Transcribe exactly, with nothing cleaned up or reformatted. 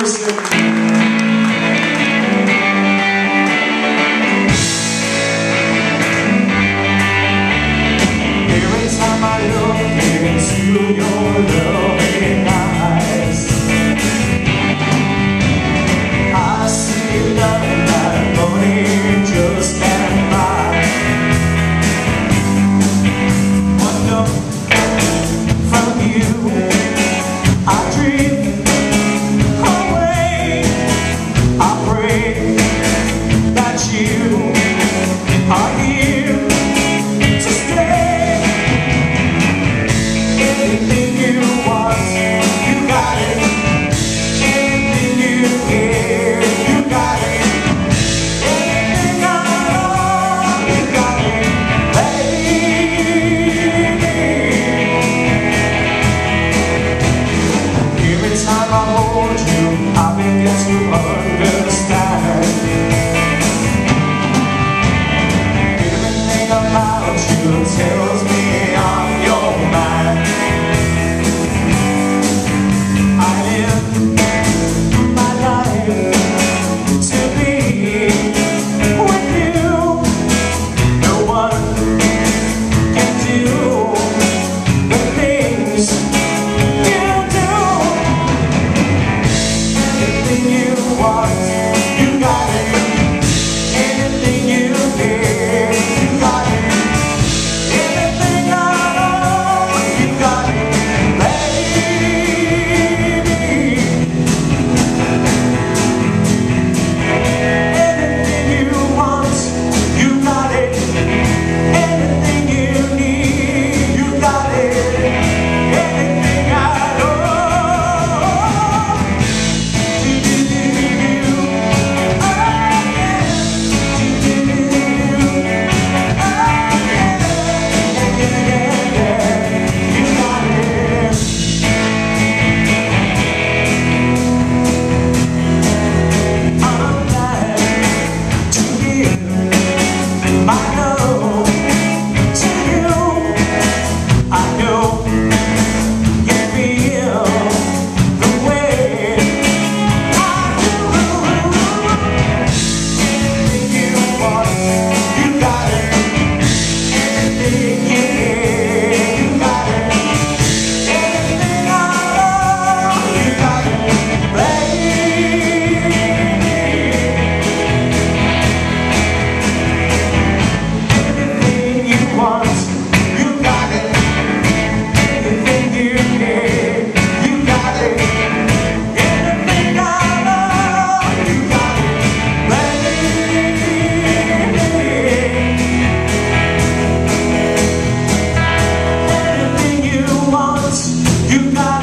listening. Every time I look into your loving eyes, I see love that money just can't buy. One look from you, I dream away. I pray that you are here to stay. Anything you want, you got it. Anything you care, you got it. Anything I want, you got it, baby. Every time I hold you, I begin to understand. Everything about you tells me I'm your man. I live my life to be with you. No one can do the things you do. Anything you want, you got it. Anything you need, you got it. Anything I want, you got it, baby. Anything you want, you got it. Anything you need, you got it. Anything I want, you do, do, do. Oh yeah, you do, do, do. Oh yeah, yeah, yeah, yeah. You got it. I'm glad to give my love to you. I know you feel the way I do. Anything you want, you got it. Anything you need, you got it. Anything I want, you got it, baby. Anything you want, you got it. Anything you need, you got it. Anything I want, you got it, baby. Anything you want, you got it.